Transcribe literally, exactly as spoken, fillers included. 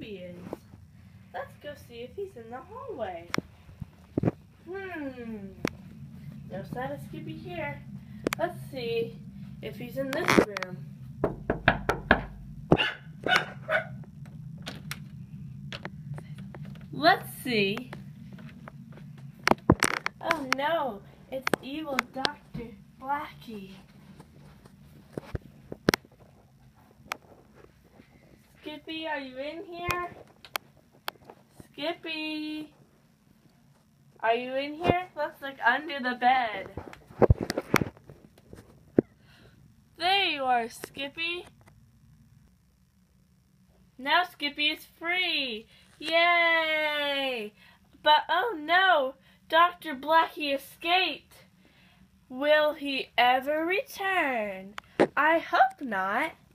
Skippy is. Let's go see if he's in the hallway. Hmm. No sign of Skippy here. Let's see if he's in this room. Let's see. Oh no, it's evil Doctor Blacky. Skippy, are you in here? Skippy, are you in here? Let's look under the bed. There you are, Skippy. Now Skippy is free. Yay! But oh no, Doctor Blacky escaped. Will he ever return? I hope not.